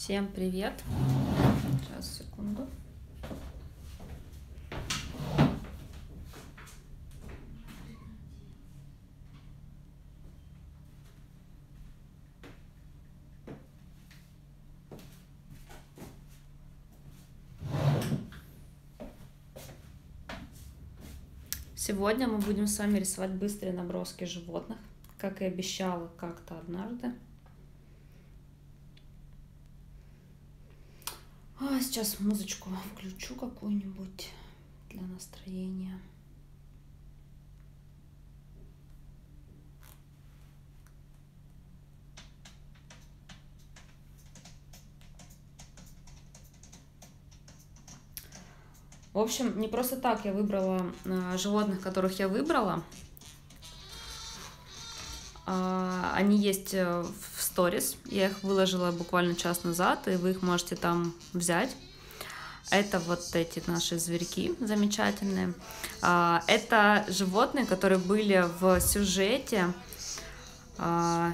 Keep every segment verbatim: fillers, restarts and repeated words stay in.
Всем привет! Сейчас, секунду. Сегодня мы будем с вами рисовать быстрые наброски животных, как и обещала как-то однажды. А сейчас музычку включу какую-нибудь для настроения. В общем, не просто так я выбрала э, животных, которых я выбрала. Э, они есть в сторис. Я их выложила буквально час назад, и вы их можете там взять. Это вот эти наши зверьки замечательные. Э, это животные, которые были в сюжете э,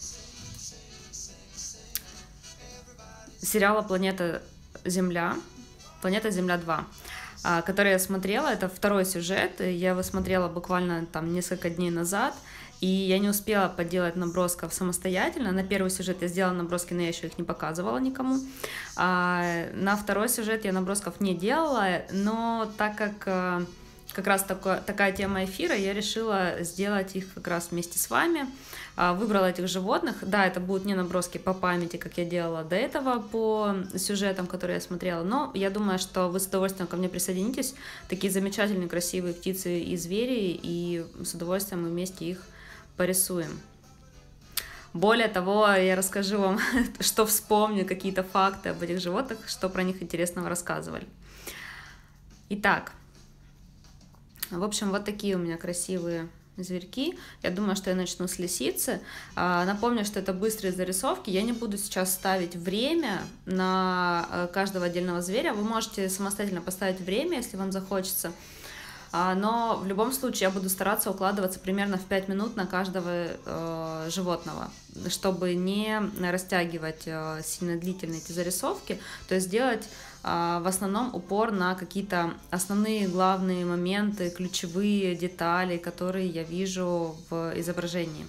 сериала «Планета Земля». «Планета Земля два», который я смотрела. Это второй сюжет. Я его смотрела буквально там несколько дней назад, и я не успела поделать набросков самостоятельно. На первый сюжет я сделала наброски, но я еще их не показывала никому. А на второй сюжет я набросков не делала, но так как как раз такое, такая тема эфира, я решила сделать их как раз вместе с вами. Выбрала этих животных. Да, это будут не наброски по памяти, как я делала до этого по сюжетам, которые я смотрела, но я думаю, что вы с удовольствием ко мне присоединитесь. Такие замечательные, красивые птицы и звери, и с удовольствием мы вместе их порисуем. Более того, я расскажу вам, что вспомню, какие-то факты об этих животных, что про них интересного рассказывали. Итак, в общем, вот такие у меня красивые зверьки. Я думаю, что я начну с лисицы. Напомню, что это быстрые зарисовки. Я не буду сейчас ставить время на каждого отдельного зверя. Вы можете самостоятельно поставить время, если вам захочется. Но в любом случае я буду стараться укладываться примерно в пять минут на каждого животного, чтобы не растягивать сильно длительные эти зарисовки, то есть сделать в основном упор на какие-то основные главные моменты, ключевые детали, которые я вижу в изображении.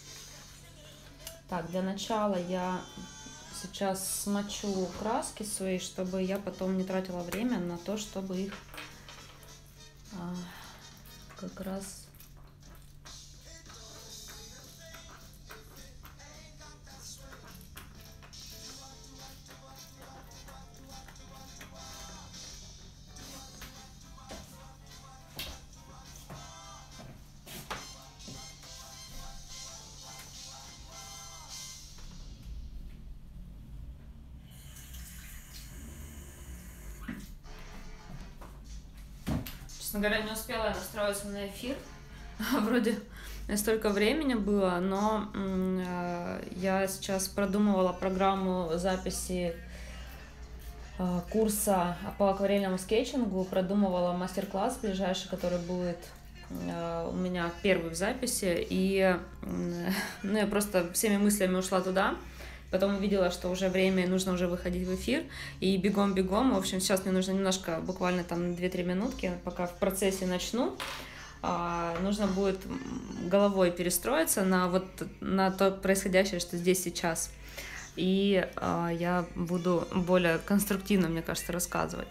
Так, для начала я сейчас смочу краски свои, чтобы я потом не тратила время на то, чтобы их а, как раз... Честно говоря, не успела я настроиться на эфир. Вроде столько времени было, но э, я сейчас продумывала программу записи э, курса по акварельному скетчингу, продумывала мастер-класс ближайший, который будет э, у меня первый в записи, и э, ну, я просто всеми мыслями ушла туда. Потом увидела, что уже время, нужно уже выходить в эфир, и бегом-бегом. В общем, сейчас мне нужно немножко, буквально там две-три минутки, пока в процессе начну. А, нужно будет головой перестроиться на вот на то происходящее, что здесь сейчас. И а, я буду более конструктивно, мне кажется, рассказывать.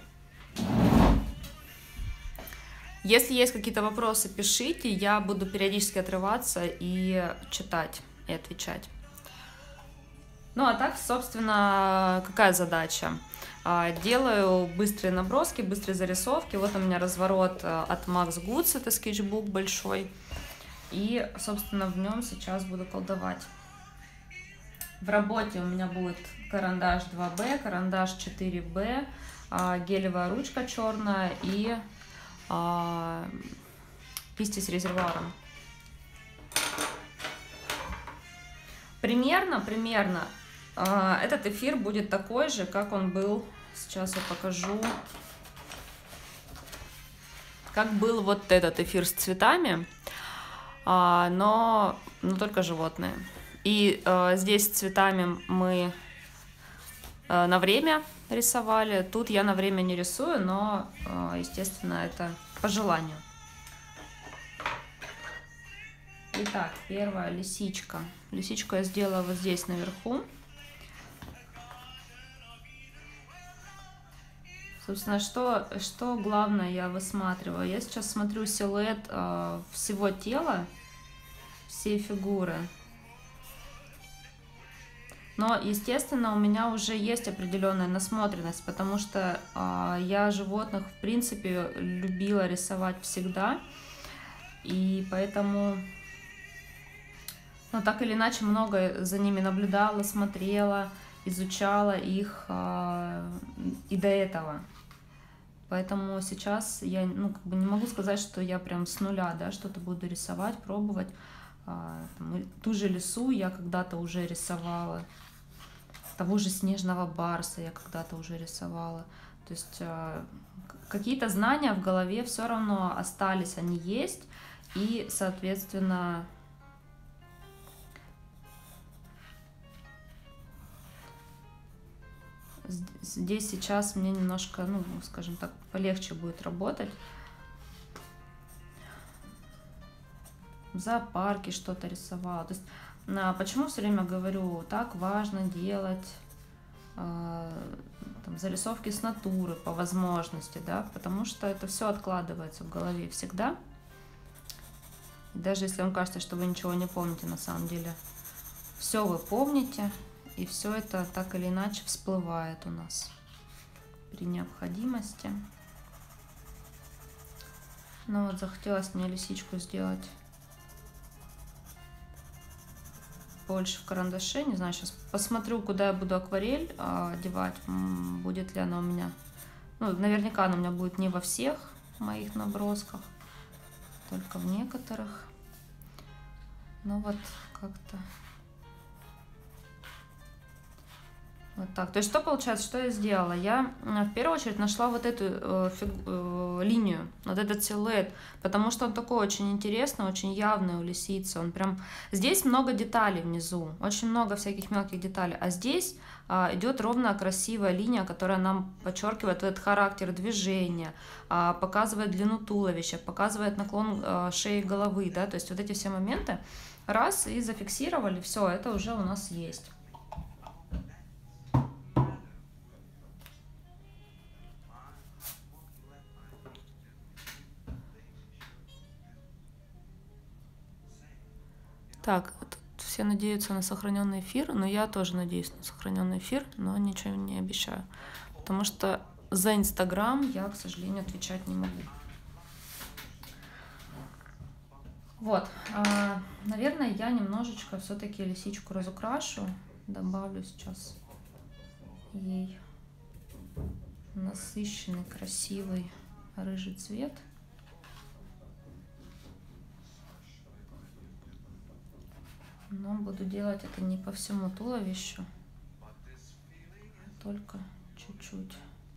Если есть какие-то вопросы, пишите, я буду периодически отрываться и читать, и отвечать. Ну, а так, собственно, какая задача? Делаю быстрые наброски, быстрые зарисовки. Вот у меня разворот от Max Goods, это скетчбук большой. И, собственно, в нем сейчас буду колдовать. В работе у меня будет карандаш два бэ, карандаш четыре бэ, гелевая ручка черная и кисти с резервуаром. Примерно, примерно. Этот эфир будет такой же, как он был, сейчас я покажу, как был вот этот эфир с цветами, но, но только животные. И здесь с цветами мы на время рисовали. Тут я на время не рисую, но, естественно, это по желанию. Итак, первая лисичка. Лисичку я сделала вот здесь наверху. Собственно, что, что главное я высматриваю? Я сейчас смотрю силуэт э, всего тела, всей фигуры. Но, естественно, у меня уже есть определенная насмотренность, потому что э, я животных, в принципе, любила рисовать всегда. И поэтому, ну, так или иначе, много за ними наблюдала, смотрела, изучала их э, и до этого. Поэтому сейчас я, ну, как бы не могу сказать, что я прям с нуля, да, что-то буду рисовать, пробовать. А, там, ту же лису я когда-то уже рисовала, того же снежного барса я когда-то уже рисовала. То есть а, какие-то знания в голове все равно остались, они есть, и, соответственно, здесь сейчас мне немножко, ну, скажем так, полегче будет работать. В зоопарке что-то рисовала. То есть, почему все время говорю, так важно делать э, там, зарисовки с натуры по возможности, да, потому что это все откладывается в голове всегда. И даже если вам кажется, что вы ничего не помните, на самом деле все вы помните. И все это так или иначе всплывает у нас при необходимости. Ну вот, захотелось мне лисичку сделать больше в карандаше. Не знаю, сейчас посмотрю, куда я буду акварель а, одевать. Будет ли она у меня... Ну, наверняка она у меня будет не во всех моих набросках, только в некоторых. Ну вот, как-то... Вот так. То есть что получается, что я сделала? Я в первую очередь нашла вот эту э, фигу, э, линию, вот этот силуэт, потому что он такой очень интересный, очень явный у лисицы. Он прям... Здесь много деталей внизу, очень много всяких мелких деталей, а здесь э, идет ровно красивая линия, которая нам подчеркивает этот характер движения, э, показывает длину туловища, показывает наклон э, шеи головы, да, то есть вот эти все моменты раз и зафиксировали, все, это уже у нас есть. Так, тут все надеются на сохраненный эфир, но я тоже надеюсь на сохраненный эфир, но ничего не обещаю, потому что за Инстаграм я, к сожалению, отвечать не могу. Вот, а, наверное, я немножечко все-таки лисичку разукрашу, добавлю сейчас ей насыщенный, красивый рыжий цвет. Но буду делать это не по всему туловищу, а только чуть-чуть.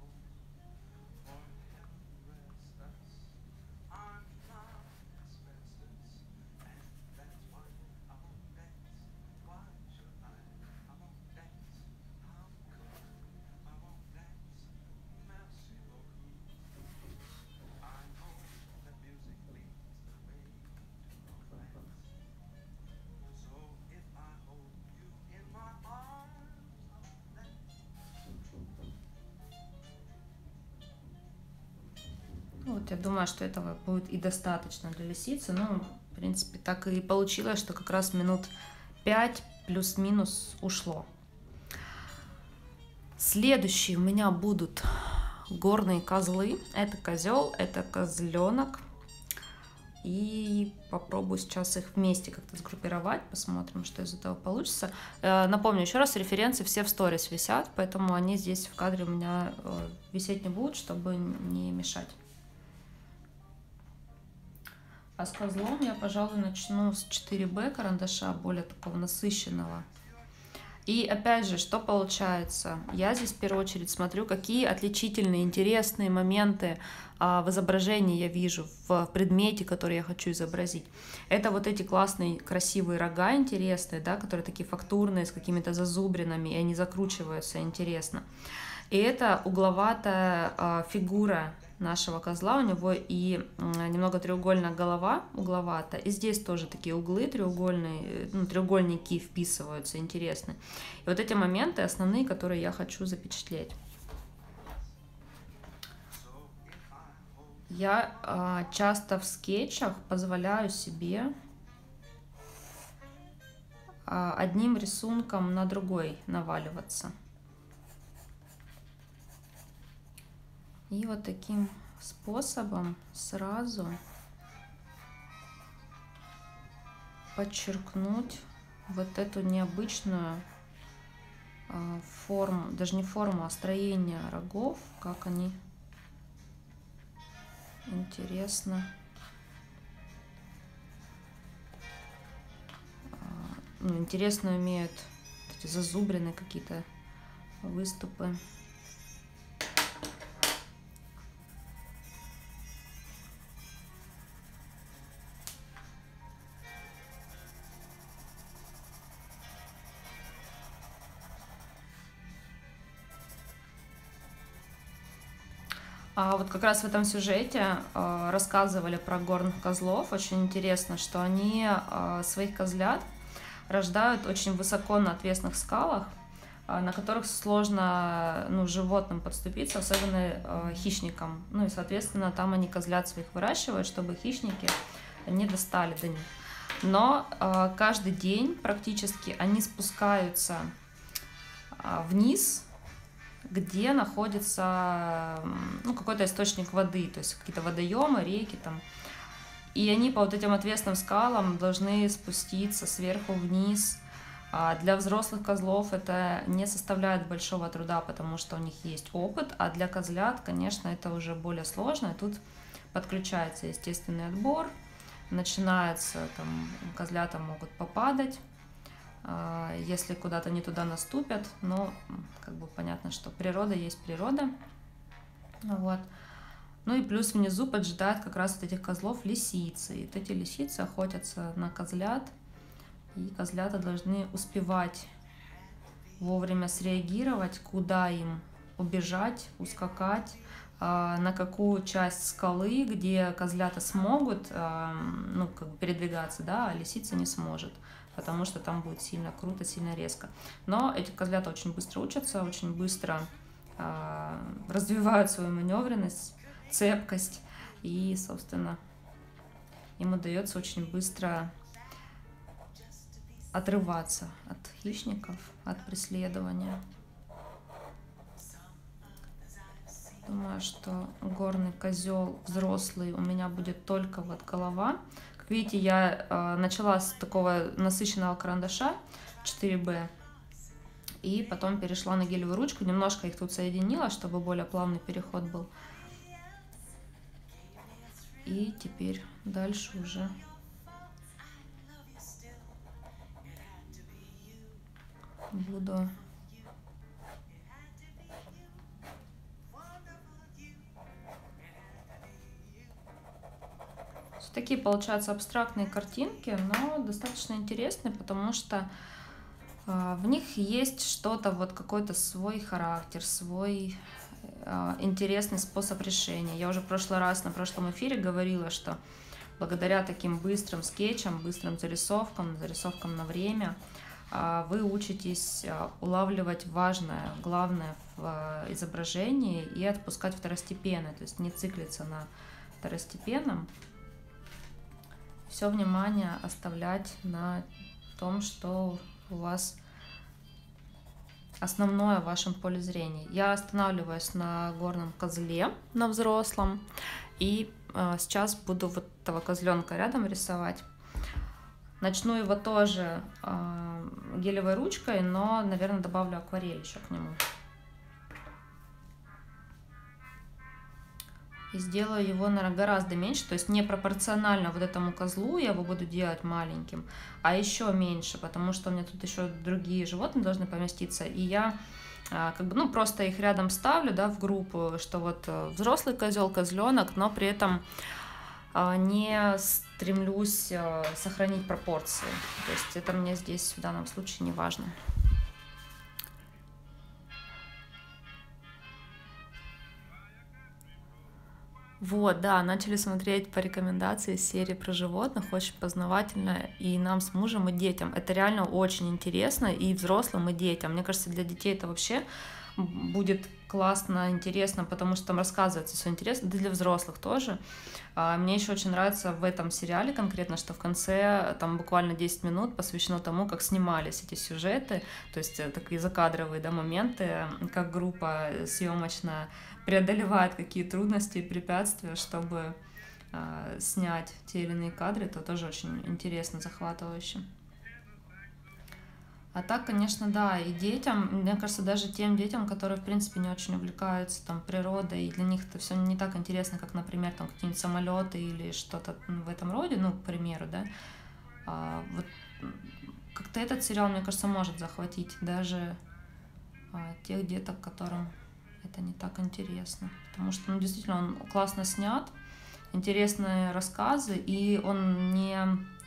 Вот, я думаю, что этого будет и достаточно для лисицы. Ну, в принципе, так и получилось, что как раз минут пять плюс-минус ушло. Следующие у меня будут горные козлы. Это козел, это козленок. И попробую сейчас их вместе как-то сгруппировать, посмотрим, что из этого получится. Напомню еще раз, референсы все в сторис висят, поэтому они здесь в кадре у меня висеть не будут, чтобы не мешать. А с козлом я, пожалуй, начну с четыре бэ карандаша, более такого насыщенного. И опять же, что получается? Я здесь в первую очередь смотрю, какие отличительные, интересные моменты а, в изображении я вижу, в предмете, который я хочу изобразить. Это вот эти классные, красивые рога интересные, да, которые такие фактурные, с какими-то зазубринами, и они закручиваются интересно. И это угловатая а, фигура нашего козла, у него и немного треугольная голова, угловатая, и здесь тоже такие углы треугольные, ну, треугольники вписываются, интересно. И вот эти моменты основные, которые я хочу запечатлеть. Я а, часто в скетчах позволяю себе а, одним рисунком на другой наваливаться. И вот таким способом сразу подчеркнуть вот эту необычную э, форму, даже не форму, а строение рогов, как они интересно, э, ну, интересно имеют эти зазубрины, какие-то выступы. А вот как раз в этом сюжете э, рассказывали про горных козлов. Очень интересно, что они э, своих козлят рождают очень высоко на отвесных скалах, э, на которых сложно, ну, животным подступиться, особенно э, хищникам. Ну и, соответственно, там они козлят своих выращивают, чтобы хищники не достали до них. Но э, каждый день практически они спускаются э, вниз, где находится, ну, какой-то источник воды, то есть какие-то водоемы, реки там. И они по вот этим отвесным скалам должны спуститься сверху вниз. А для взрослых козлов это не составляет большого труда, потому что у них есть опыт, а для козлят, конечно, это уже более сложно. И тут подключается естественный отбор, начинается, там, козлята могут попадать, если куда-то не туда наступят, но как бы понятно, что природа есть природа. Вот. Ну и плюс внизу поджидают как раз вот этих козлов лисицы. И вот эти лисицы охотятся на козлят, и козлята должны успевать вовремя среагировать, куда им убежать, ускакать, на какую часть скалы, где козлята смогут, ну, как бы передвигаться, да, а лисица не сможет, потому что там будет сильно круто, сильно резко. Но эти козлята очень быстро учатся, очень быстро э, развивают свою маневренность, цепкость, и, собственно, им удается очень быстро отрываться от хищников, от преследования. Думаю, что горный козел взрослый у меня будет только вот голова. Как видите, я э, начала с такого насыщенного карандаша четыре бэ, и потом перешла на гелевую ручку, немножко их тут соединила, чтобы более плавный переход был. И теперь дальше уже буду такие получаются абстрактные картинки, но достаточно интересные, потому что э, в них есть что-то, вот какой-то свой характер, свой э, интересный способ решения. Я уже в прошлый раз на прошлом эфире говорила, что благодаря таким быстрым скетчам, быстрым зарисовкам, зарисовкам на время, э, вы учитесь э, улавливать важное, главное в э, изображении и отпускать второстепенное, то есть не циклиться на второстепенном. Все внимание оставлять на том, что у вас основное в вашем поле зрения. Я останавливаюсь на горном козле, на взрослом, и э, сейчас буду вот этого козленка рядом рисовать. Начну его тоже э, гелевой ручкой, но, наверное, добавлю акварель еще к нему. И сделаю его, наверное, гораздо меньше, то есть не пропорционально вот этому козлу я его буду делать маленьким, а еще меньше, потому что у меня тут еще другие животные должны поместиться, и я как бы, ну, просто их рядом ставлю, да, в группу, что вот взрослый козел, козленок, но при этом не стремлюсь сохранить пропорции, то есть это мне здесь в данном случае не важно. Вот, да, начали смотреть по рекомендации серии про животных, очень познавательно и нам с мужем, и детям. Это реально очень интересно и взрослым, и детям. Мне кажется, для детей это вообще будет классно, интересно, потому что там рассказывается все интересно, да и для взрослых тоже. Мне еще очень нравится в этом сериале конкретно, что в конце там буквально десять минут посвящено тому, как снимались эти сюжеты, то есть такие закадровые, да, моменты, как группа съемочная преодолевает какие трудности и препятствия, чтобы э, снять те или иные кадры, это тоже очень интересно, захватывающе. А так, конечно, да, и детям, мне кажется, даже тем детям, которые, в принципе, не очень увлекаются там природой, и для них это все не так интересно, как, например, там какие-нибудь самолеты или что-то в этом роде, ну, к примеру, да, а, вот как-то этот сериал, мне кажется, может захватить даже а, тех деток, которым это не так интересно, потому что, ну, действительно, он классно снят, интересные рассказы, и он не,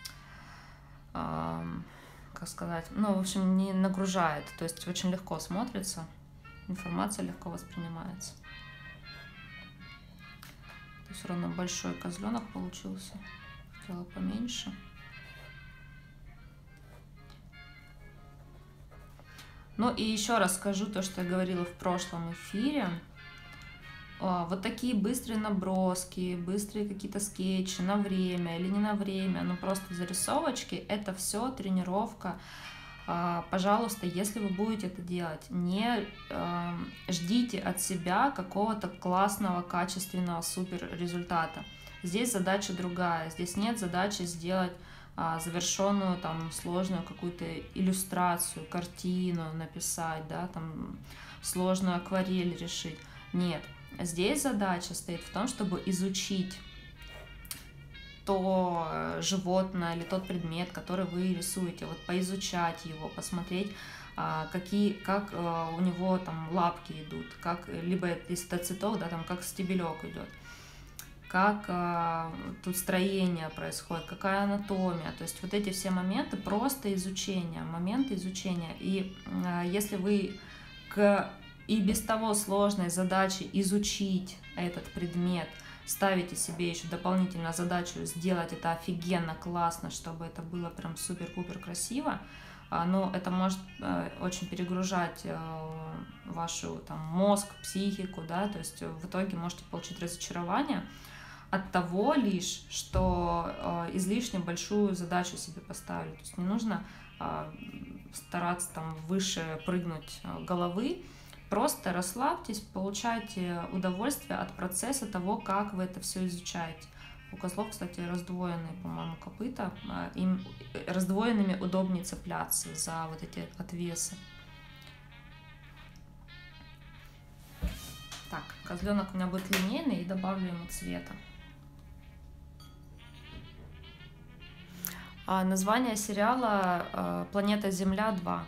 а, как сказать, ну, в общем, не нагружает, то есть очень легко смотрится, информация легко воспринимается. То есть все равно большой козленок получился, сделала поменьше. Ну и еще раз скажу то, что я говорила в прошлом эфире. Вот такие быстрые наброски, быстрые какие-то скетчи на время или не на время, ну просто зарисовочки, это все тренировка. Пожалуйста, если вы будете это делать, не ждите от себя какого-то классного, качественного, супер результата. Здесь задача другая, здесь нет задачи сделать завершенную, там, сложную какую-то иллюстрацию, картину написать, да, там, сложную акварель решить. Нет, здесь задача стоит в том, чтобы изучить то животное или тот предмет, который вы рисуете, вот поизучать его, посмотреть, какие, как у него там лапки идут, как, либо если это цветок, да, там, как стебелек идет, как э, тут строение происходит, какая анатомия, то есть вот эти все моменты просто изучения, моменты изучения. И э, если вы к и без того сложной задаче изучить этот предмет ставите себе еще дополнительно задачу сделать это офигенно, классно, чтобы это было прям супер-пупер красиво, э, но это может э, очень перегружать э, вашу там мозг, психику, да, то есть в итоге можете получить разочарование от того лишь, что э, излишне большую задачу себе поставили. То есть не нужно э, стараться там выше прыгнуть головы, просто расслабьтесь, получайте удовольствие от процесса того, как вы это все изучаете. У козлов, кстати, раздвоенные, по-моему, копыта, им раздвоенными удобнее цепляться за вот эти отвесы. Так, козленок у меня будет линейный, и добавлю ему цвета. Название сериала «Планета Земля два».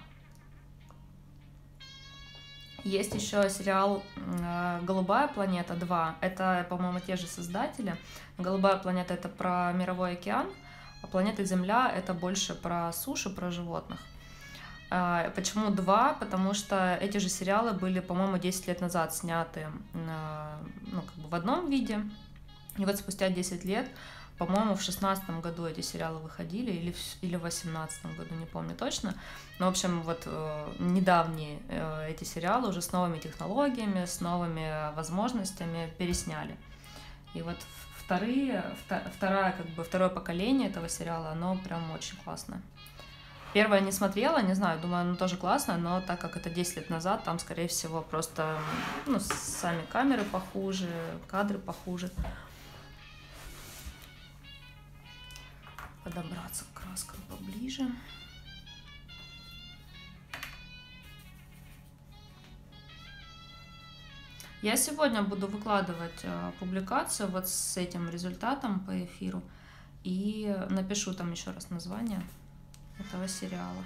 Есть еще сериал «Голубая планета два». Это, по-моему, те же создатели. «Голубая планета» — это про мировой океан, а «Планета Земля» — это больше про сушу, про животных. Почему два? Потому что эти же сериалы были, по-моему, десять лет назад сняты, ну, как бы в одном виде. И вот спустя десять лет, по-моему, в шестнадцатом году эти сериалы выходили, или в, или в восемнадцатом году, не помню точно. Но, в общем, вот э, недавние э, эти сериалы уже с новыми технологиями, с новыми возможностями пересняли. И вот вторые, вторая, как бы, второе поколение этого сериала, оно прям очень классное. Первое не смотрела, не знаю, думаю, оно тоже классно, но так как это десять лет назад, там, скорее всего, просто, ну, сами камеры похуже, кадры похуже. Подобраться к краскам поближе. Я сегодня буду выкладывать э, публикацию вот с этим результатом по эфиру и напишу там еще раз название этого сериала.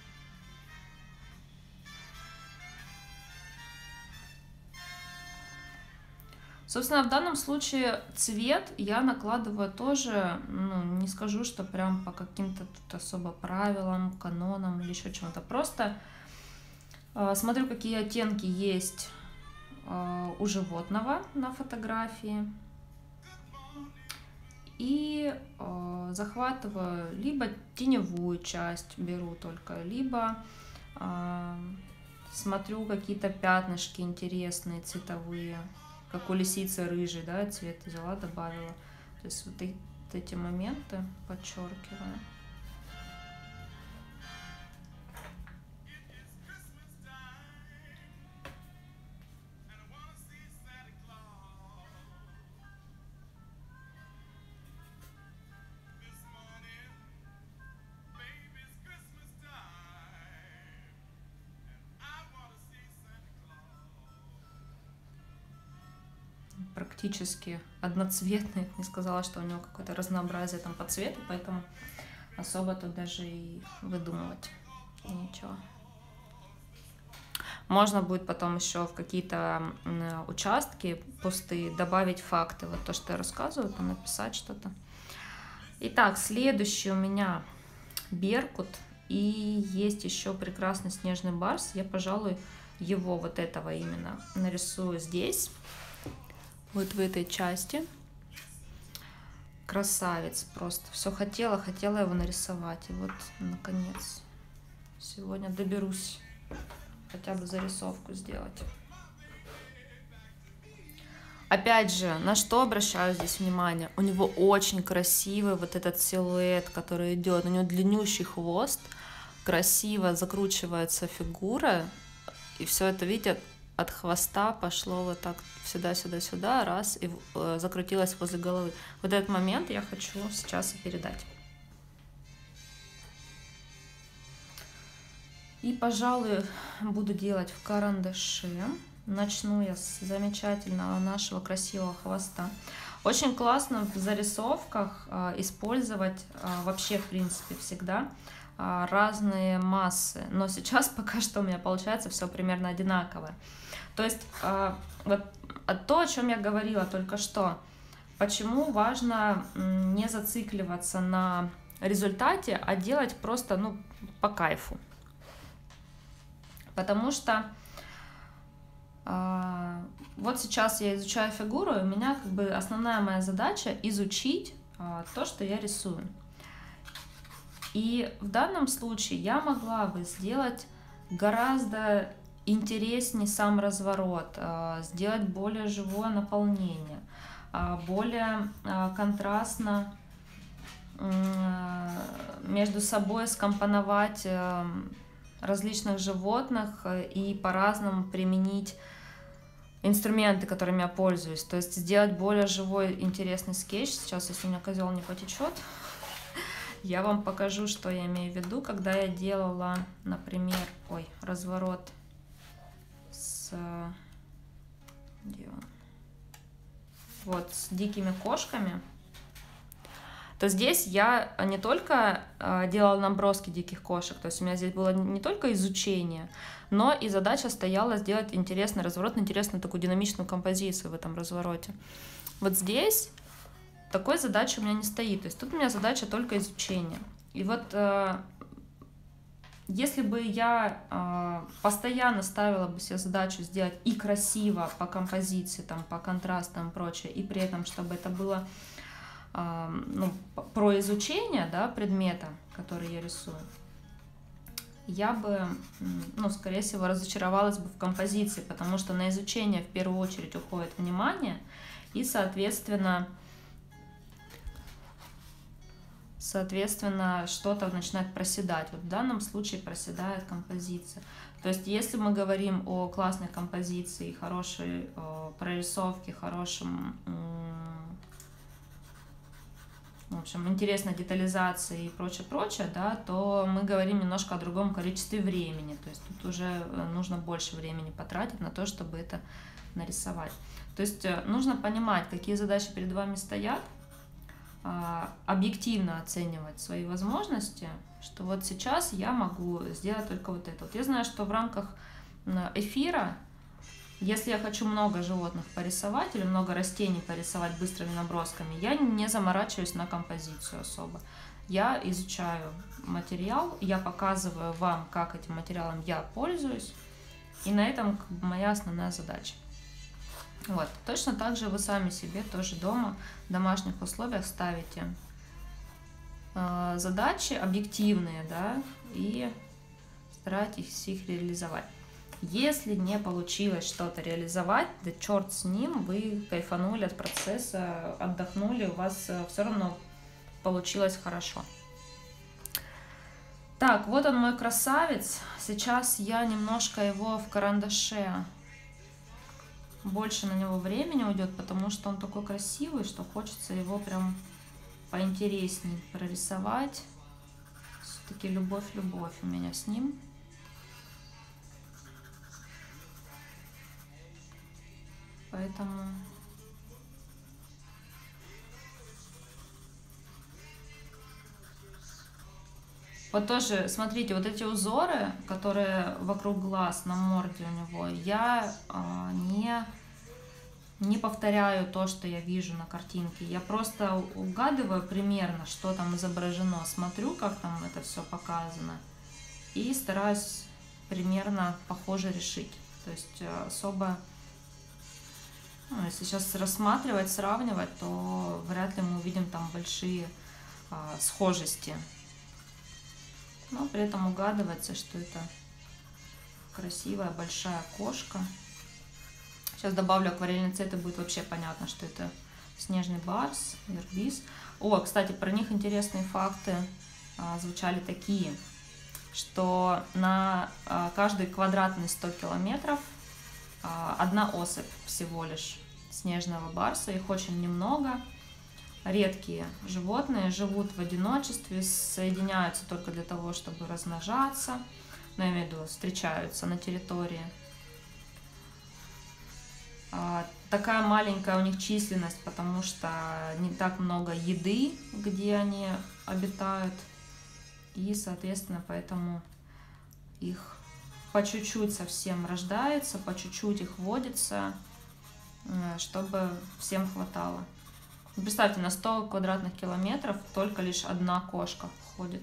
Собственно, в данном случае цвет я накладываю тоже, ну, не скажу, что прям по каким-то тут особо правилам, канонам или еще чему-то. Просто э, смотрю, какие оттенки есть э, у животного на фотографии. И э, захватываю либо теневую часть беру только, либо э, смотрю какие-то пятнышки интересные, цветовые. Как у лисицы рыжий, да, цвет взяла, добавила. То есть вот эти моменты подчеркиваю. Практически одноцветный. Не сказала, что у него какое-то разнообразие там по цвету, поэтому особо тут даже и выдумывать ничего. Можно будет потом еще в какие-то участки пустые добавить факты. Вот то, что я рассказываю, там написать что-то. Итак, следующий у меня беркут. И есть еще прекрасный снежный барс. Я, пожалуй, его вот этого именно нарисую здесь. Вот в этой части. Красавец просто. Все хотела, хотела его нарисовать. И вот, наконец, сегодня доберусь хотя бы зарисовку сделать. Опять же, на что обращаю здесь внимание? У него очень красивый вот этот силуэт, который идет. У него длиннющий хвост. Красиво закручивается фигура. И все это, видите, от хвоста пошло вот так сюда-сюда-сюда, раз, и э, закрутилось возле головы. Вот этот момент я хочу сейчас и передать. И, пожалуй, буду делать в карандаше. Начну я с замечательного нашего красивого хвоста. Очень классно в зарисовках э, использовать э, вообще, в принципе, всегда э, разные массы. Но сейчас пока что у меня получается все примерно одинаковое. То есть э, вот то, о чем я говорила только что, почему важно не зацикливаться на результате, а делать просто, ну, по кайфу. Потому что э, вот сейчас я изучаю фигуру, и у меня как бы основная моя задача изучить э, то, что я рисую. И в данном случае я могла бы сделать гораздо интереснее сам разворот, сделать более живое наполнение, более контрастно между собой скомпоновать различных животных и по-разному применить инструменты, которыми я пользуюсь. То есть сделать более живой, интересный скетч. Сейчас, если у меня козел не потечет, я вам покажу, что я имею в виду, когда я делала, например, ой, разворот с, где он? Вот, с дикими кошками, то здесь я не только делала наброски диких кошек, то есть у меня здесь было не только изучение, но и задача стояла сделать интересный разворот, интересную такую динамичную композицию в этом развороте. Вот здесь такой задачи у меня не стоит, то есть тут у меня задача только изучение. И вот э, если бы я э, постоянно ставила бы себе задачу сделать и красиво по композиции, там, по контрастам и прочее, и при этом, чтобы это было э, ну, про изучение, да, предмета, который я рисую, я бы, ну, скорее всего, разочаровалась бы в композиции, потому что на изучение в первую очередь уходит внимание, и, соответственно, соответственно, что-то начинает проседать. Вот в данном случае проседает композиция. То есть, если мы говорим о классной композиции, хорошей э, прорисовке, хорошем э, в общем, интересна детализация и прочее, прочее, да, то мы говорим немножко о другом количестве времени. То есть тут уже нужно больше времени потратить на то, чтобы это нарисовать. То есть нужно понимать, какие задачи перед вами стоят, объективно оценивать свои возможности, что вот сейчас я могу сделать только вот это. Вот я знаю, что в рамках эфира, если я хочу много животных порисовать или много растений порисовать быстрыми набросками, я не заморачиваюсь на композицию особо. Я изучаю материал, я показываю вам, как этим материалом я пользуюсь, и на этом как бы моя основная задача. Вот. Точно так же вы сами себе тоже дома в домашних условиях ставите э, задачи объективные, да, и старайтесь их реализовать. Если не получилось что-то реализовать, да черт с ним, вы кайфанули от процесса, отдохнули, у вас все равно получилось хорошо. Так, вот он мой красавец. Сейчас я немножко его в карандаше, больше на него времени уйдет, потому что он такой красивый, что хочется его прям поинтересней прорисовать. Все-таки любовь-любовь у меня с ним. Поэтому вот тоже, смотрите, вот эти узоры, которые вокруг глаз на морде у него, я а, не, не повторяю то, что я вижу на картинке. Я просто угадываю примерно, что там изображено, смотрю, как там это все показано, и стараюсь примерно похоже решить. То есть особо... Ну, если сейчас рассматривать, сравнивать, то вряд ли мы увидим там большие а, схожести. Но при этом угадывается, что это красивая большая кошка. Сейчас добавлю акварельный цвет, и будет вообще понятно, что это снежный барс, вербис. О, кстати, про них интересные факты а, звучали такие, что на а, каждый квадратный сто километров а, одна особь всего лишь снежного барса, их очень немного. Редкие животные живут в одиночестве, соединяются только для того, чтобы размножаться, но я имею в виду, встречаются на территории. А, такая маленькая у них численность, потому что не так много еды, где они обитают, и, соответственно, поэтому их по чуть-чуть совсем рождается, по чуть-чуть их водится, чтобы всем хватало. Представьте, на сто квадратных километров только лишь одна кошка ходит.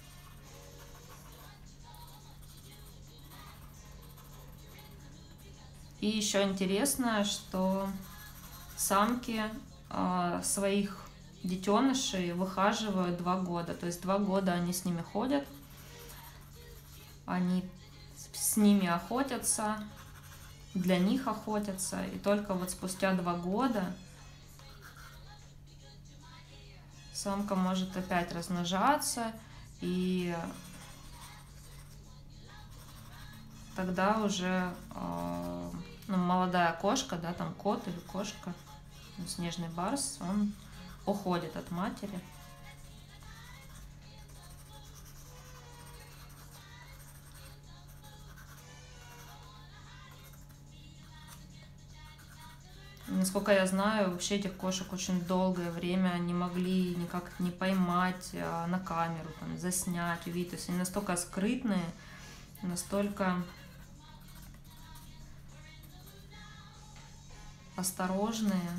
И еще интересно, что самки э, своих детенышей выхаживают два года. То есть два года они с ними ходят, они с ними охотятся, для них охотятся. И только вот спустя два года самка может опять размножаться, и тогда уже э, ну, молодая кошка, да, там кот или кошка, снежный барс, он уходит от матери. Насколько я знаю, вообще этих кошек очень долгое время не могли никак не поймать на камеру, там, заснять, увидеть. То есть они настолько скрытные, настолько осторожные.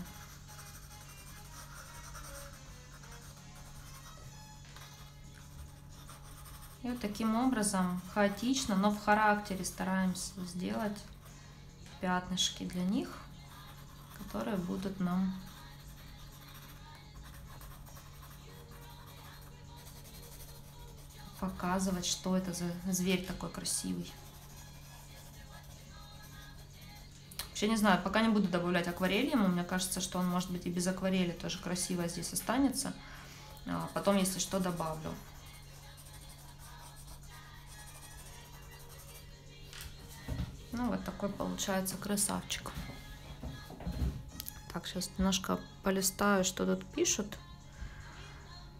И вот таким образом, хаотично, но в характере стараемся сделать пятнышки для них, которые будут нам показывать, что это за зверь такой красивый. Вообще не знаю, пока не буду добавлять акварель ему, мне кажется, что он, может быть, и без акварели тоже красиво здесь останется. Потом, если что, добавлю. Ну, вот такой получается красавчик. Так, сейчас немножко полистаю, что тут пишут.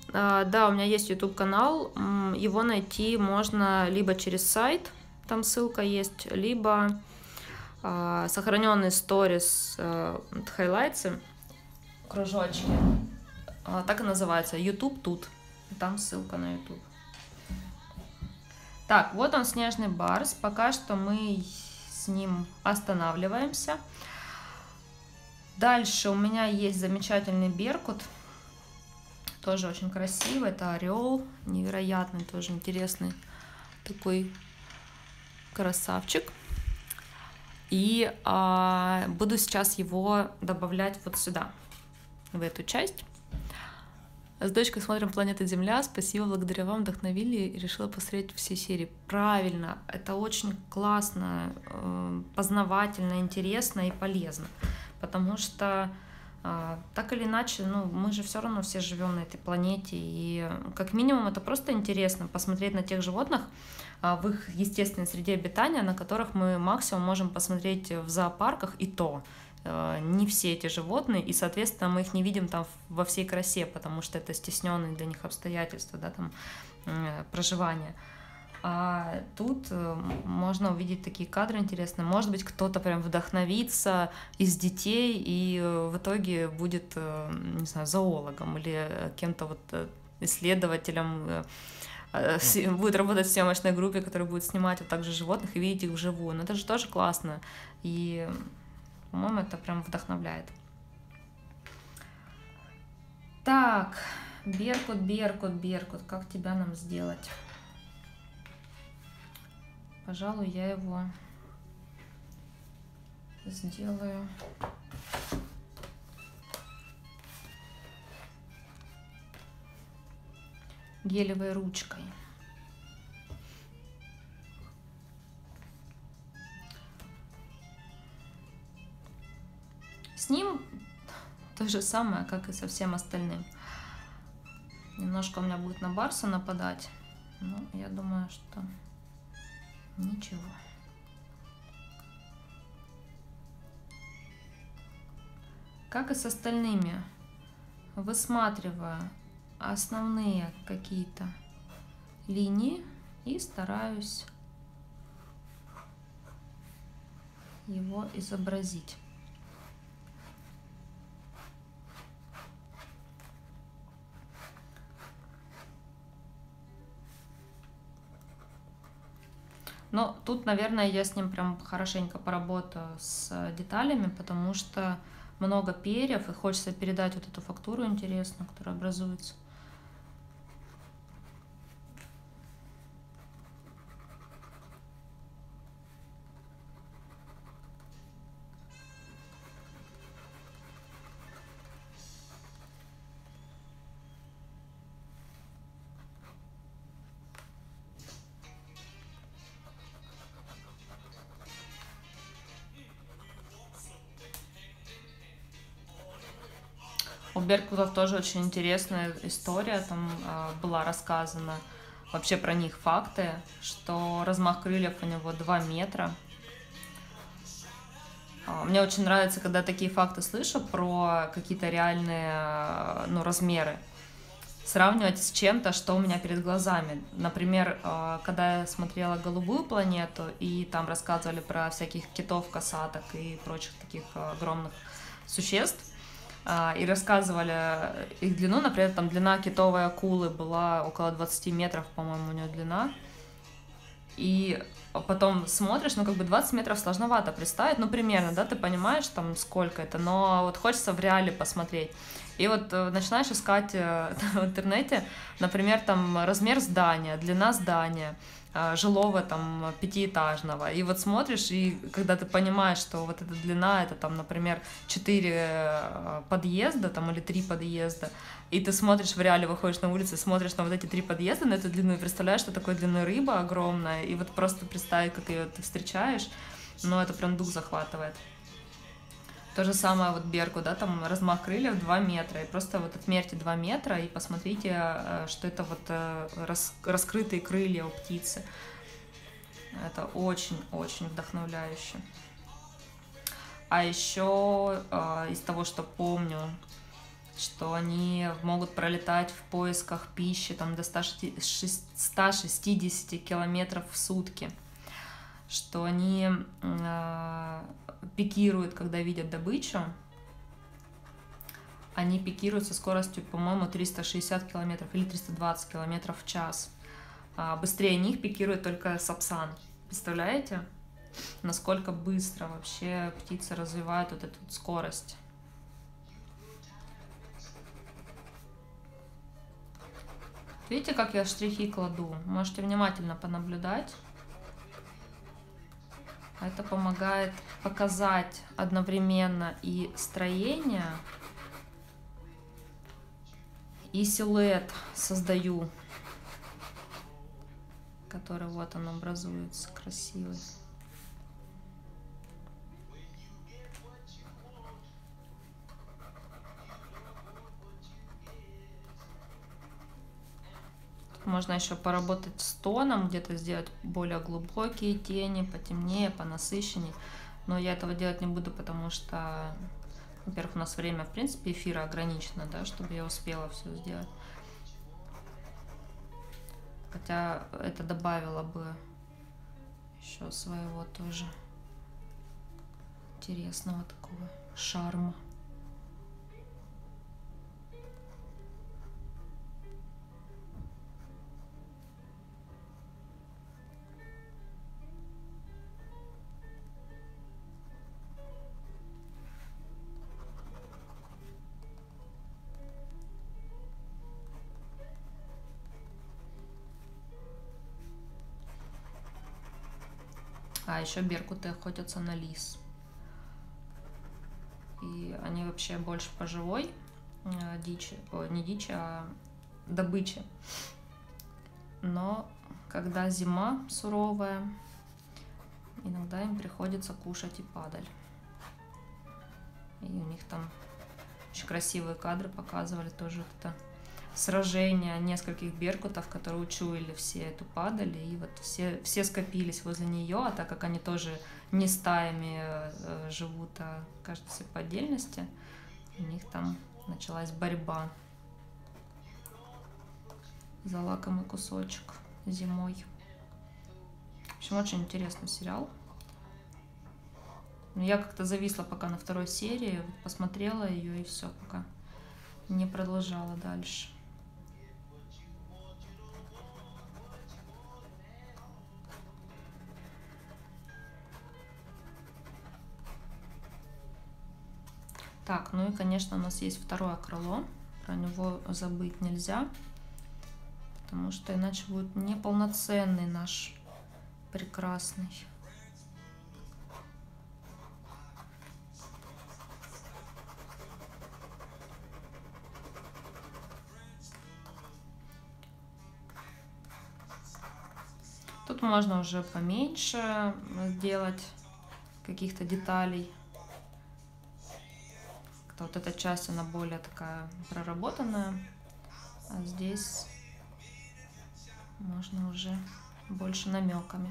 А, да, у меня есть YouTube канал, его найти можно либо через сайт, там ссылка есть, либо а, сохраненные сторис, а, хайлайтсы, кружочки, а, так и называется, YouTube тут, там ссылка на YouTube. Так, вот он, снежный барс, пока что мы с ним останавливаемся. Дальше у меня есть замечательный беркут, тоже очень красивый, это орел, невероятный, тоже интересный такой красавчик. И а, буду сейчас его добавлять вот сюда, в эту часть. С дочкой смотрим «Планета Земля». Спасибо, благодаря вам вдохновили и решила посмотреть все серии. Правильно, это очень классно, познавательно, интересно и полезно. Потому что так или иначе, ну, мы же все равно все живем на этой планете. И как минимум это просто интересно посмотреть на тех животных в их естественной среде обитания, на которых мы максимум можем посмотреть в зоопарках, и то. Не все эти животные, и, соответственно, мы их не видим там во всей красе, потому что это стесненные для них обстоятельства, да, там, проживания. А тут можно увидеть такие кадры интересные. Может быть, кто-то прям вдохновится из детей и в итоге будет, не знаю, зоологом или кем-то вот исследователем, будет работать в съемочной группе, которая будет снимать вот так же животных и видеть их вживую. Но это же тоже классно. И по-моему, это прям вдохновляет. Так, беркут, беркут, беркут. Как тебя нам сделать? Пожалуй, я его сделаю гелевой ручкой. С ним то же самое, как и со всем остальным. Немножко у меня будет на барса нападать, но я думаю, что ничего. Как и с остальными, высматриваю основные какие-то линии и стараюсь его изобразить. Но тут, наверное, я с ним прям хорошенько поработаю с деталями, потому что много перьев, и хочется передать вот эту фактуру интересную, которая образуется. У беркутов тоже очень интересная история, там э, была рассказана вообще про них факты, что размах крыльев у него два метра. Э, мне очень нравится, когда такие факты слышу про какие-то реальные э, ну, размеры, сравнивать с чем-то, что у меня перед глазами. Например, э, когда я смотрела «Голубую планету», и там рассказывали про всяких китов, косаток и прочих таких э, огромных существ, и рассказывали их длину, например, там длина китовой акулы была около двадцати метров, по-моему, у нее длина, и потом смотришь, ну, как бы двадцать метров сложновато представить, ну, примерно, да, ты понимаешь, там, сколько это, но вот хочется в реале посмотреть, и вот начинаешь искать в интернете, например, там, размер здания, длина здания, жилого там пятиэтажного, и вот смотришь, и когда ты понимаешь, что вот эта длина, это там, например, четыре подъезда там или три подъезда, и ты смотришь в реале, выходишь на улицу, смотришь на вот эти три подъезда, на эту длину, и представляешь, что такое длинная рыба огромная, и вот просто представить, как ее ты встречаешь, ну, это прям дух захватывает. То же самое вот беркут, да, там размах крыльев два метра, и просто вот отмерьте два метра и посмотрите, что это вот рас, раскрытые крылья у птицы. Это очень-очень вдохновляюще. А еще из того, что помню что они могут пролетать в поисках пищи там, до ста шестидесяти километров в сутки, что они э, пикируют, когда видят добычу. Они пикируют со скоростью, по-моему, триста шестьдесят километров или триста двадцать километров в час. А быстрее них пикирует только сапсан. Представляете, насколько быстро вообще птицы развивают вот эту скорость? Видите, как я штрихи кладу? Можете внимательно понаблюдать. Это помогает показать одновременно и строение, и силуэт создаю, который вот он образуется, красивый. Можно еще поработать с тоном, где-то сделать более глубокие тени, потемнее, понасыщеннее. Но я этого делать не буду, потому что, во-первых, у нас время, в принципе, эфира ограничено, да, чтобы я успела все сделать. Хотя это добавило бы еще своего тоже интересного такого шарма. А еще беркуты охотятся на лис. И они вообще больше по живой э, дичи, о, не дичи, а добычи. Но когда зима суровая, иногда им приходится кушать и падаль. И у них там очень красивые кадры показывали тоже вот это сражение нескольких беркутов, которые учуяли все эту падаль, и вот все, все скопились возле нее, а так как они тоже не стаями э, живут, а каждый себе по отдельности, у них там началась борьба за лакомый кусочек зимой. В общем, очень интересный сериал. Но я как-то зависла пока на второй серии, посмотрела ее и все, пока не продолжала дальше. Так, ну и, конечно, у нас есть второе крыло. Про него забыть нельзя, потому что иначе будет неполноценный наш прекрасный. Тут можно уже поменьше сделать каких-то деталей. Вот эта часть, она более такая проработанная, а здесь можно уже больше намеками.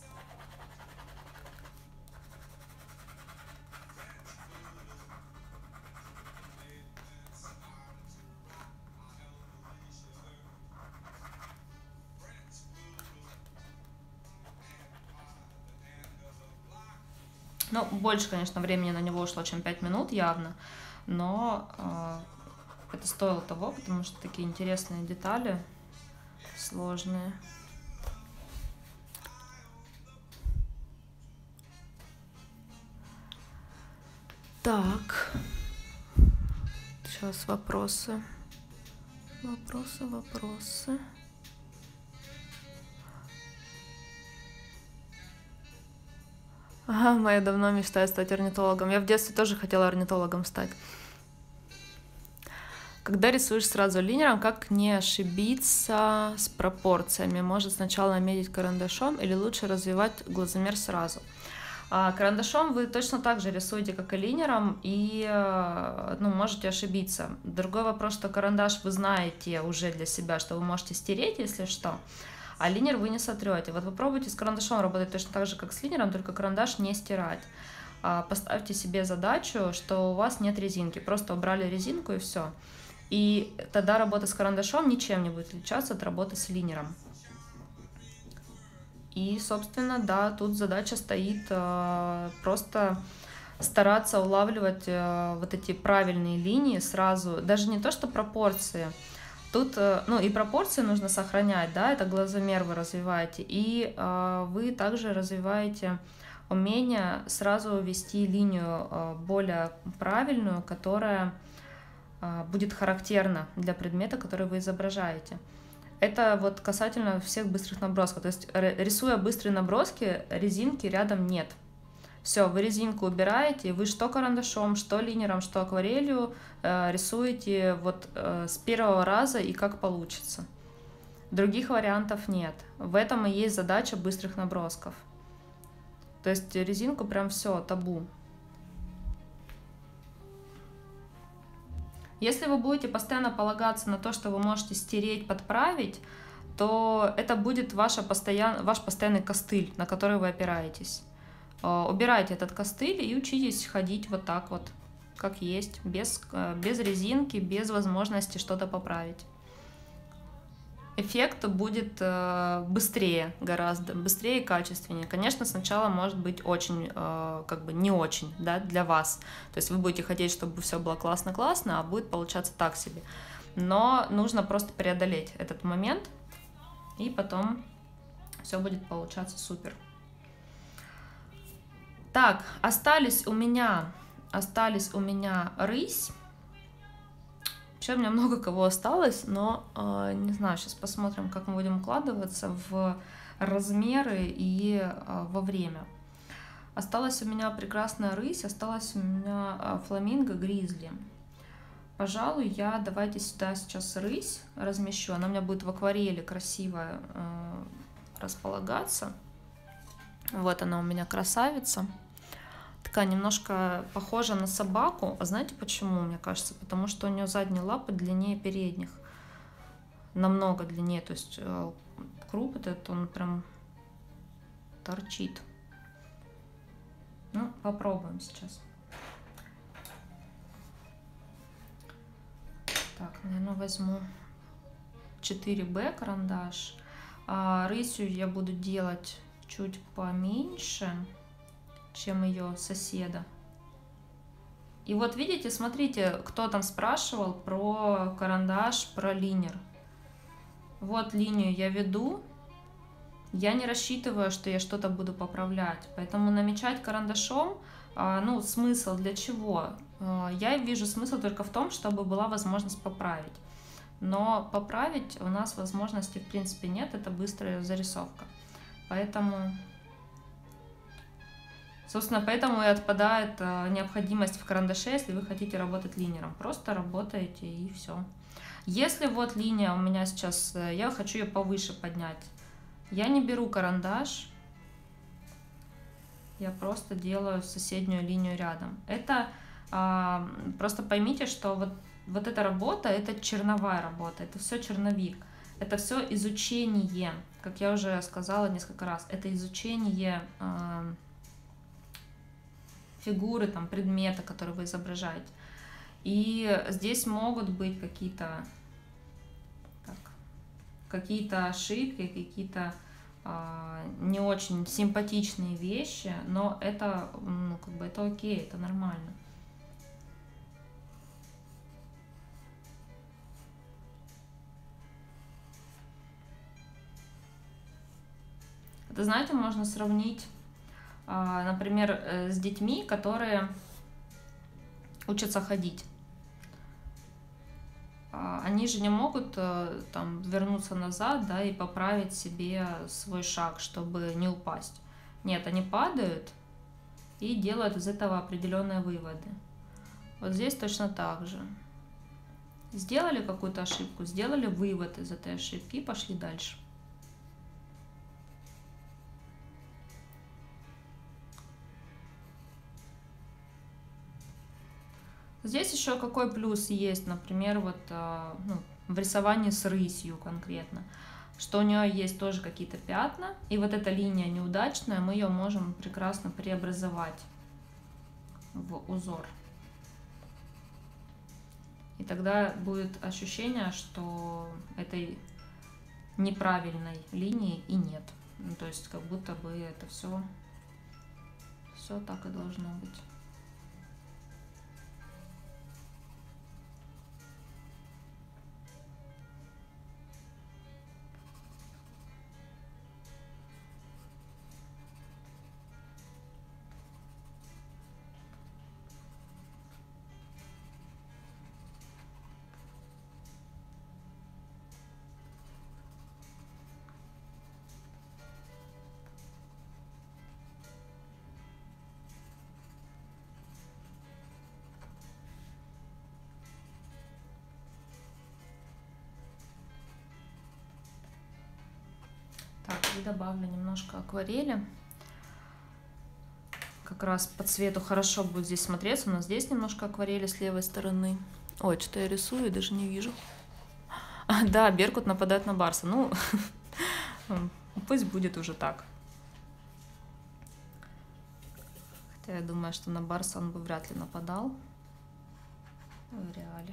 Ну, больше, конечно, времени на него ушло, чем пять минут, явно. Но э, это стоило того, потому что такие интересные детали, сложные. Так, сейчас вопросы. Вопросы, вопросы. Ага, моя давно мечтает стать орнитологом. Я в детстве тоже хотела орнитологом стать. Когда рисуешь сразу линером, как не ошибиться с пропорциями? Может сначала наметить карандашом или лучше развивать глазомер сразу? А карандашом вы точно так же рисуете, как и линером, и ну, можете ошибиться. Другой вопрос, что карандаш вы знаете уже для себя, что вы можете стереть, если что, а линер вы не сотрете. Вот попробуйте с карандашом работать точно так же, как с линером, только карандаш не стирать. поставьте себе задачу, что у вас нет резинки, просто убрали резинку и все. И тогда работа с карандашом ничем не будет отличаться от работы с линером. И, собственно, да, тут задача стоит э, просто стараться улавливать э, вот эти правильные линии сразу, даже не то, что пропорции. Тут, э, ну, и пропорции нужно сохранять, да, это глазомер вы развиваете, и э, вы также развиваете умение сразу вести линию э, более правильную, которая э, будет характерна для предмета, который вы изображаете. Это вот касательно всех быстрых набросков. То есть, рисуя быстрые наброски, резинки рядом нет. Все, вы резинку убираете, вы что карандашом, что линером, что акварелью э, рисуете вот э, с первого раза и как получится. Других вариантов нет. В этом и есть задача быстрых набросков. То есть резинку прям все, табу. Если вы будете постоянно полагаться на то, что вы можете стереть, подправить, то это будет ваша постоян... ваш постоянный костыль, на который вы опираетесь. Убирайте этот костыль и учитесь ходить вот так вот, как есть, без, без резинки, без возможности что-то поправить. Эффект будет быстрее, гораздо быстрее и качественнее. Конечно, сначала может быть очень, как бы не очень, да, для вас. То есть вы будете хотеть, чтобы все было классно-классно, а будет получаться так себе. Но нужно просто преодолеть этот момент, и потом все будет получаться супер. Так, остались у меня, остались у меня рысь. Вообще у меня много кого осталось, но э, не знаю, сейчас посмотрим, как мы будем укладываться в размеры и э, во время. Осталась у меня прекрасная рысь, осталась у меня э, фламинго гризли. Пожалуй, я давайте сюда сейчас рысь размещу, она у меня будет в акварели красиво э, располагаться. Вот она у меня красавица. Такая немножко похожа на собаку. А знаете почему, мне кажется? Потому что у нее задние лапы длиннее передних. Намного длиннее. То есть круп этот, он прям торчит. Ну, попробуем сейчас. Так, наверное, возьму четыре бэ карандаш. А рысью я буду делать чуть поменьше, чем ее соседа. И вот видите, смотрите, кто там спрашивал про карандаш, про линер. Вот линию я веду. Я не рассчитываю, что я что-то буду поправлять. Поэтому намечать карандашом, ну, смысл для чего? Я вижу смысл только в том, чтобы была возможность поправить. Но поправить у нас возможности в принципе нет, это быстрая зарисовка. Поэтому... Собственно, поэтому и отпадает необходимость в карандаше, если вы хотите работать линером. Просто работаете и все. Если вот линия у меня сейчас, я хочу ее повыше поднять, я не беру карандаш, я просто делаю соседнюю линию рядом. Это а, просто поймите, что вот, вот эта работа, это черновая работа, это все черновик. Это все изучение, как я уже сказала несколько раз, это изучение... А, фигуры, там, предмета, который вы изображаете. И здесь могут быть какие-то какие-то ошибки, какие-то э, не очень симпатичные вещи, но это, ну, как бы это окей, это нормально. Это, знаете, можно сравнить, например, с детьми, которые учатся ходить. Они же не могут там вернуться назад, да, и поправить себе свой шаг, чтобы не упасть. Нет, они падают и делают из этого определенные выводы. Вот здесь точно так же. Сделали какую-то ошибку, сделали вывод из этой ошибки и пошли дальше. Здесь еще какой плюс есть, например, вот ну, в рисовании с рысью конкретно, что у нее есть тоже какие-то пятна, и вот эта линия неудачная, мы ее можем прекрасно преобразовать. в узор. И тогда будет ощущение, что этой неправильной линии и нет. Ну, то есть как будто бы это все, все так и должно быть. Так, и добавлю немножко акварели. Как раз по цвету хорошо будет здесь смотреться. У нас здесь немножко акварели с левой стороны. Ой, что я рисую, я даже не вижу. А, да, Беркут нападает на Барса. Ну, пусть будет уже так. Хотя я думаю, что на Барса он бы вряд ли нападал. В реале.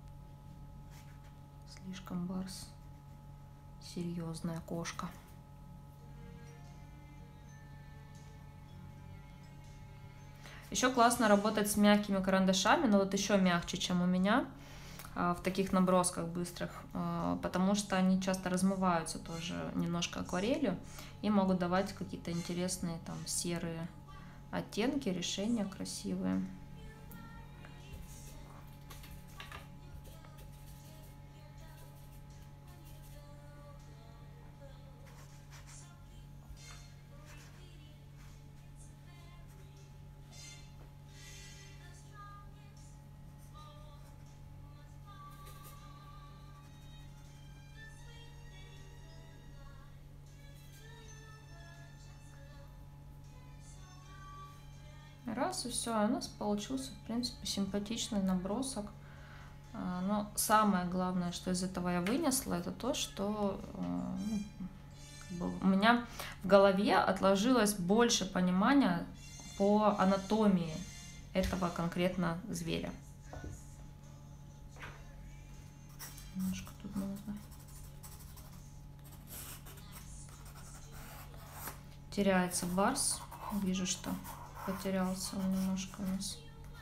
Слишком Барс серьезная кошка. Еще классно работать с мягкими карандашами, но вот еще мягче, чем у меня в таких набросках быстрых, потому что они часто размываются тоже немножко акварелью и могут давать какие-то интересные там серые оттенки, решения красивые. Раз, и все, у нас получился, в принципе, симпатичный набросок. Но самое главное, что из этого я вынесла, это то, что ну, как бы у меня в голове отложилось больше понимания по анатомии этого конкретно зверя. Немножко тут нужно. Теряется Барс. Вижу, что потерялся он немножко у нас.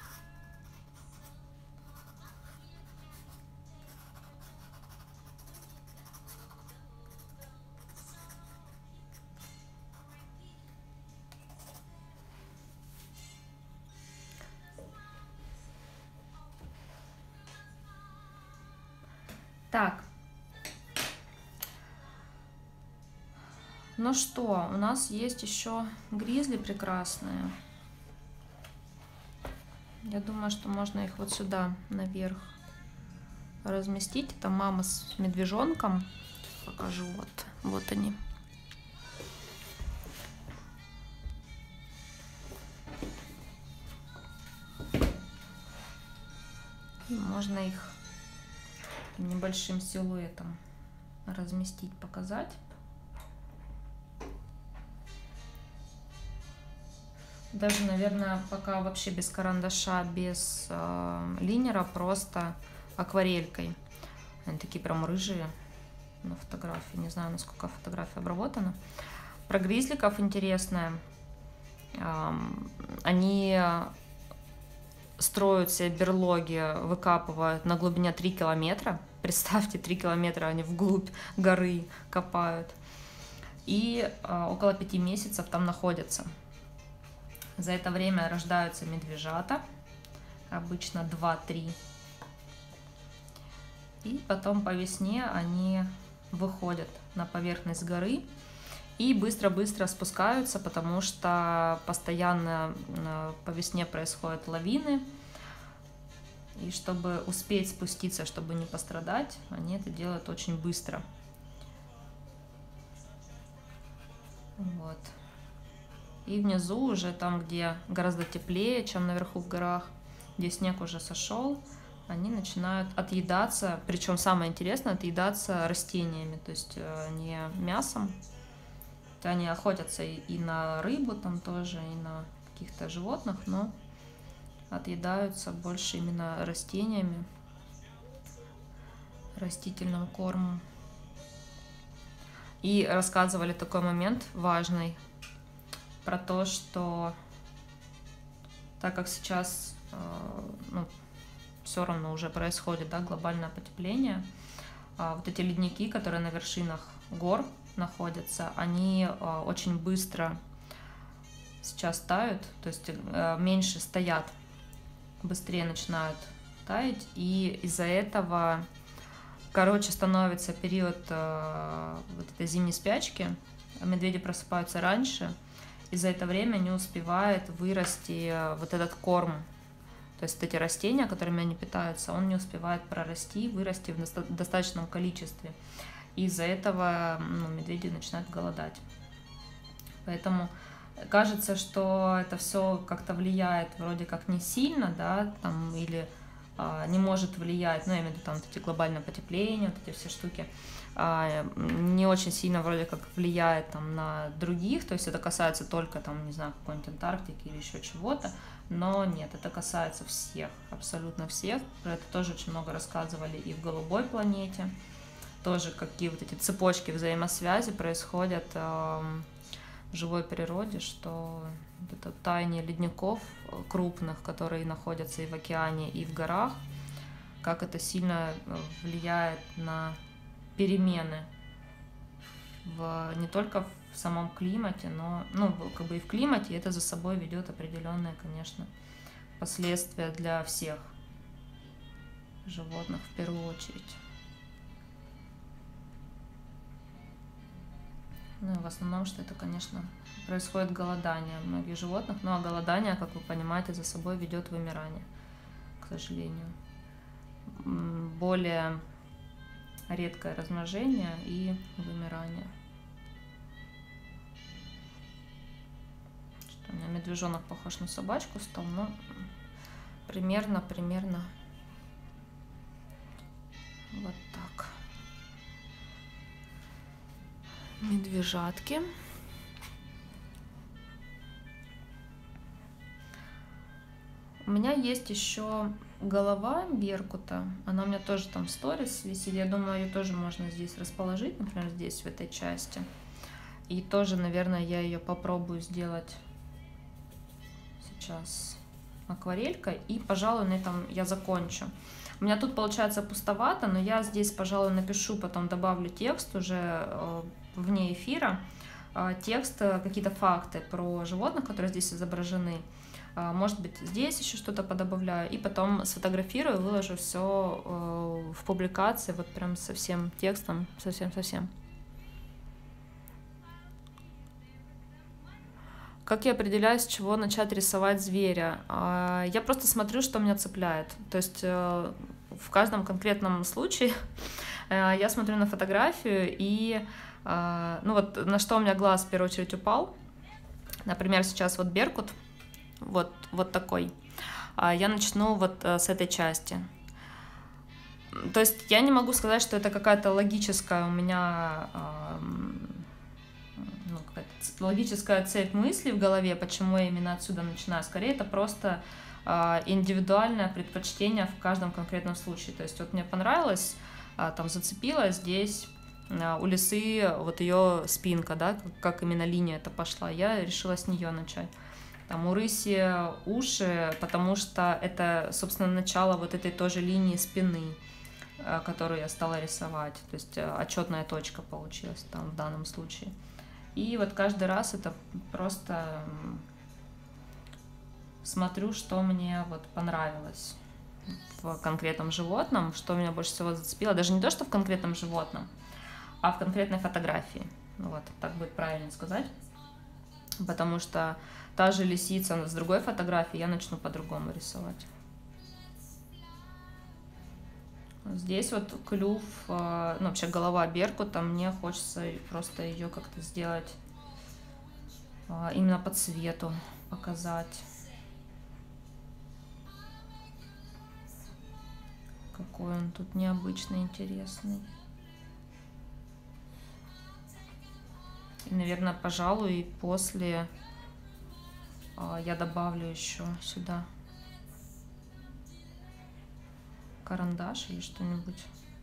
Так. Ну что, у нас есть еще гризли прекрасные. Я думаю, что можно их вот сюда наверх разместить. Это мама с медвежонком. Сейчас покажу. Вот, вот они. И можно их небольшим силуэтом разместить, показать. Даже, наверное, пока вообще без карандаша, без э, линера, просто акварелькой. Они такие прям рыжие на фотографии. Не знаю, насколько фотография обработана. Про гризликов интересное. Э, они строят себе берлоги, выкапывают на глубине три километра. Представьте, три километра они вглубь горы копают. И э, около пяти месяцев там находятся. За это время рождаются медвежата, обычно два-три. И потом по весне они выходят на поверхность горы и быстро-быстро спускаются, потому что постоянно по весне происходят лавины. И чтобы успеть спуститься, чтобы не пострадать, они это делают очень быстро. Вот. И внизу уже там, где гораздо теплее, чем наверху в горах, где снег уже сошел, они начинают отъедаться, причем самое интересное, отъедаться растениями, то есть не мясом. Они охотятся и на рыбу там тоже, и на каких-то животных, но отъедаются больше именно растениями, растительным кормом. И рассказывали такой момент важный про то, что так как сейчас ну, все равно уже происходит, да, глобальное потепление, вот эти ледники, которые на вершинах гор находятся, они очень быстро сейчас тают, то есть меньше стоят, быстрее начинают таять, и из-за этого короче становится период вот этой зимней спячки, медведи просыпаются раньше, и за это время не успевает вырасти вот этот корм. То есть эти растения, которыми они питаются, он не успевает прорасти, вырасти в достаточном количестве. И из-за этого ну, медведи начинают голодать. Поэтому кажется, что это все как-то влияет вроде как не сильно, да, там, или а, не может влиять, ну, я имею в виду там вот эти глобальное потепление, вот эти все штуки, а, не очень сильно вроде как влияет там на других, то есть это касается только там, не знаю, какой-нибудь Антарктики или еще чего-то. Но нет, это касается всех, абсолютно всех. Про это тоже очень много рассказывали и в «Голубой планете». Тоже какие вот эти цепочки взаимосвязи происходят э, в живой природе, что это таяние ледников крупных, которые находятся и в океане, и в горах, как это сильно влияет на перемены в, не только в самом климате, но ну, как бы и в климате, это за собой ведет определенные, конечно, последствия для всех животных в первую очередь. Ну и в основном, что это, конечно, происходит голодание многих животных, ну а голодание, как вы понимаете, за собой ведет вымирание, к сожалению. Более редкое размножение и вымирание. У меня медвежонок похож на собачку стал, но примерно, примерно вот так. Медвежатки. У меня есть еще голова беркута. Она у меня тоже там в сторис висит. Я думаю, ее тоже можно здесь расположить, например, здесь, в этой части. И тоже, наверное, я ее попробую сделать сейчас акварелькой, и, пожалуй, на этом я закончу. У меня тут получается пустовато, но я здесь, пожалуй, напишу, потом добавлю текст уже вне эфира, текст, какие-то факты про животных, которые здесь изображены. Может быть, здесь еще что-то подобавляю, и потом сфотографирую, выложу все в публикации, вот прям со всем текстом, совсем-совсем. Как я определяю, с чего начать рисовать зверя? Я просто смотрю, что меня цепляет. То есть в каждом конкретном случае я смотрю на фотографию и, ну вот, на что у меня глаз в первую очередь упал. Например, сейчас вот беркут, вот, вот такой. Я начну вот с этой части. То есть я не могу сказать, что это какая-то логическая у меня... Ну, какая-то логическая цепь мыслей в голове, почему я именно отсюда начинаю. Скорее, это просто э, индивидуальное предпочтение в каждом конкретном случае. То есть вот мне понравилось, э, там зацепила здесь э, у лисы вот ее спинка, да, как, как именно линия это пошла. Я решила с нее начать. Там у рыси уши, потому что это, собственно, начало вот этой тоже линии спины, э, которую я стала рисовать. То есть э, отчетная точка получилась там в данном случае. И вот каждый раз это просто смотрю, что мне вот понравилось в конкретном животном, что меня больше всего зацепило. Даже не то, что в конкретном животном, а в конкретной фотографии. Вот, так будет правильно сказать. Потому что та же лисица с другой фотографии я начну по-другому рисовать. Здесь вот клюв, ну вообще голова беркута, мне хочется просто ее как-то сделать именно по цвету, показать. Какой он тут необычный, интересный. И, наверное, пожалуй, после я добавлю еще сюда карандаш или что-нибудь.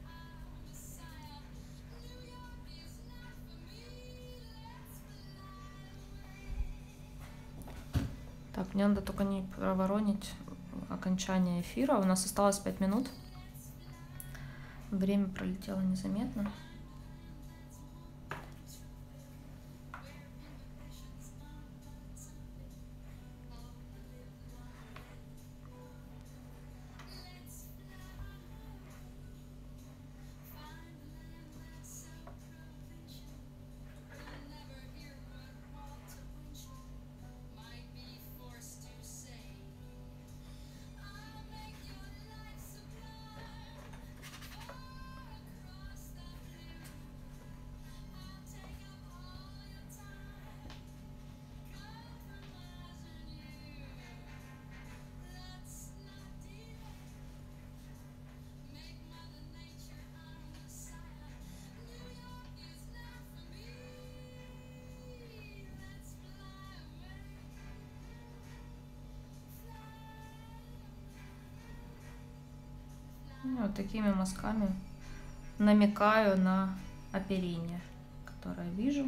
Так, мне надо только не проворонить окончание эфира. У нас осталось пять минут. Время пролетело незаметно. Вот такими мазками намекаю на оперение, которое вижу.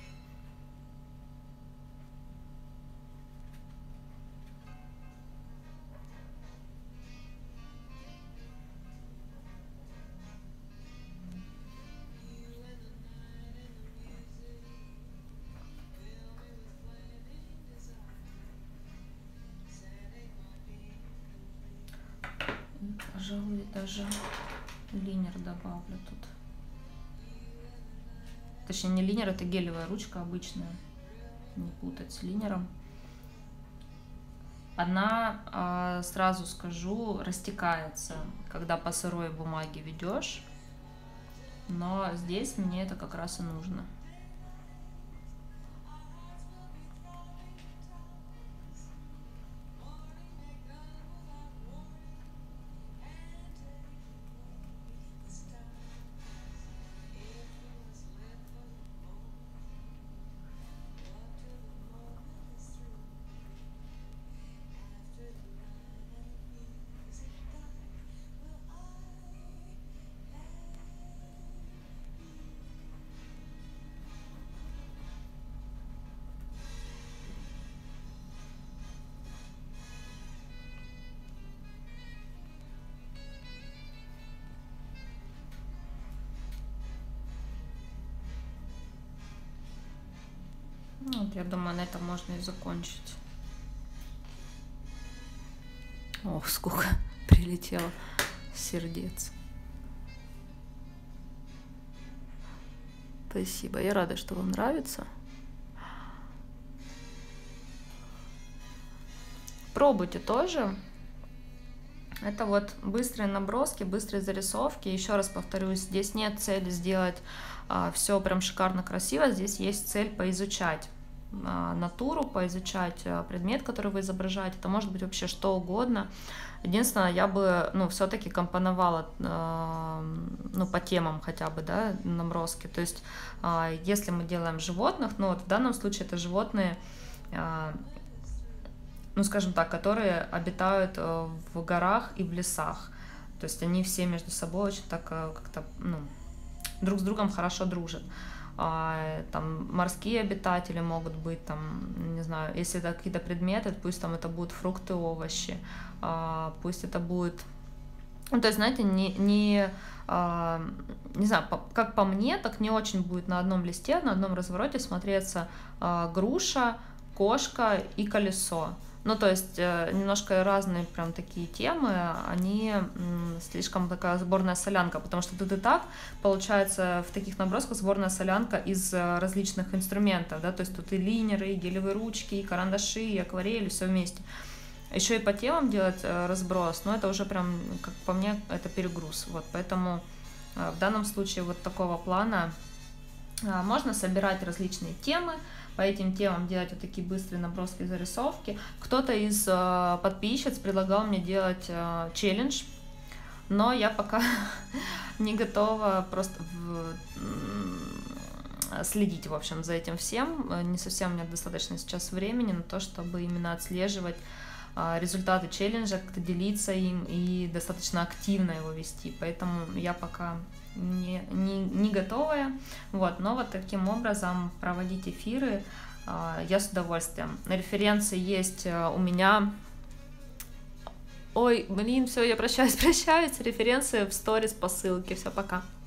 Пожалуй, даже линер добавлю тут. Точнее, не линер, это гелевая ручка обычная. Не путать с линером. Она, сразу скажу, растекается, когда по сырой бумаге ведешь. Но здесь мне это как раз и нужно. Вот, я думаю, на этом можно и закончить. Ох, сколько прилетело сердец. Спасибо, я рада, что вам нравится. Пробуйте тоже. Это вот быстрые наброски, быстрые зарисовки. Еще раз повторюсь, здесь нет цели сделать а, все прям шикарно красиво. Здесь есть цель поизучать а, натуру, поизучать а, предмет, который вы изображаете. Это может быть вообще что угодно. Единственное, я бы, ну, все-таки компоновала, а, ну, по темам хотя бы, да, наброски. То есть, а, если мы делаем животных, ну, вот в данном случае это животные, а, ну, скажем так, которые обитают в горах и в лесах. То есть они все между собой очень так как-то, ну, друг с другом хорошо дружат. Там морские обитатели могут быть, там, не знаю, если это какие-то предметы, пусть там это будут фрукты, овощи, пусть это будет... Ну, то есть, знаете, не, не, не знаю, как по мне, так не очень будет на одном листе, на одном развороте смотреться груша, кошка и колесо. Ну, то есть, немножко разные прям такие темы, они слишком такая сборная солянка, потому что тут и так получается в таких набросках сборная солянка из различных инструментов, да, то есть тут и линеры, и гелевые ручки, и карандаши, и акварели, все вместе. Еще и по темам делать разброс, но это уже прям, как по мне, это перегруз, вот, поэтому в данном случае вот такого плана можно собирать различные темы, по этим темам делать вот такие быстрые наброски, зарисовки. Кто-то из э, подписчиц предлагал мне делать э, челлендж, но я пока не готова просто в, э, следить, в общем, за этим всем. Не совсем у меня достаточно сейчас времени на то, чтобы именно отслеживать результаты челленджа, как-то делиться им и достаточно активно его вести, поэтому я пока не, не, не готовая, вот, но вот таким образом проводить эфиры я с удовольствием. Референсы есть у меня. Ой, блин, все, я прощаюсь, прощаюсь. Референсы в сторис по ссылке. Все, пока.